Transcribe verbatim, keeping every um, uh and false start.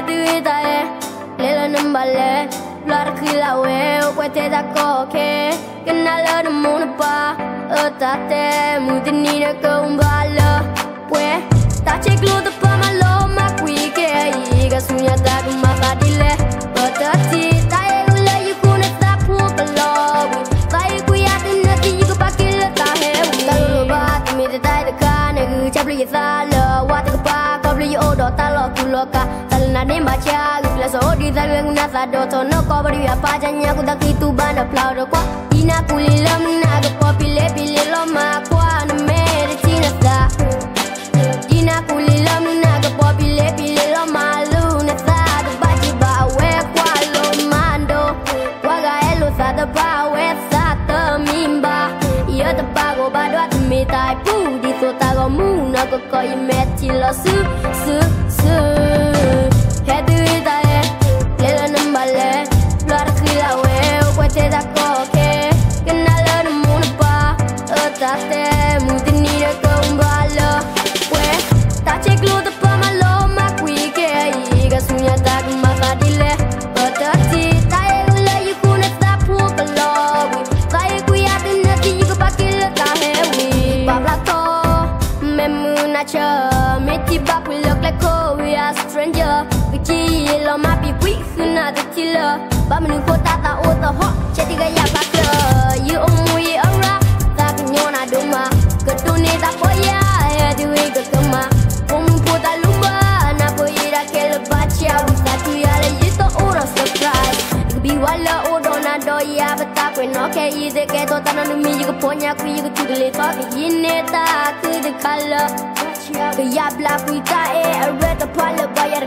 head da e le number le blood kill away kwete da ko ke kana lo the moon pa ta te mudini na ko ba lo pwe ta che glo the pa ma lo ma kwi ke yi ga sunya ta ma ka dile ta ti ta e le you kuna ta pu ka lo ta e ku ya tin na ti ku pa ke le ta he ta lo ba ti mi ta da ka ne gu chap li sa lo wa ta pa ko li o do ta lo ku lo ka ta na ne ma cha gu la so di ta lu na sa do to no ko ba ri ya pa ja nya ku ta ki tu ba na plau do kwa ina ku li lo na ga po pi le pi le lo ma kwa na me de ti na sa ina ku li lo na ga po pi le pi le lo ma lu na sa da ba ji ba we kwa lo mando wa ga e lo sa da ba we sa ta min ba yo ta ba go ba do ta mi tai pu di so ta go mu na ko ko i me ti lo su su su head da e le la number le blood kill away kwete da ko ke kana lo the moon pa ta te mudini na ko ba lo we ta che glo the pa ma lo ma kwi ke yi ga sunya ta ma ka dile ta ti ta e le you kuna ta pu ka lo ta e ku ya tin na ti ku pa ke le ta he wi ba bla to me mu na cha me ti ba pu look like ko we are stranger we ji lo ma bi wi na ta ti lo ba mu ko ta ta o ta ho che ti ga ya ba ke you on we ara ta ku nyo na do ma ko tu ni ta po ya e di we ga ka ma um pu ta lu ba na po ira ke le ba cha u ta tu ya le yi to o ra surprise bi wala o do na do ya ba ta ku no ke yi de ke to ta na lu mi ko po nya ku yi ko tu le to ke yin ne ta ku de color ke ya bla ku ta e a red the pala ba ya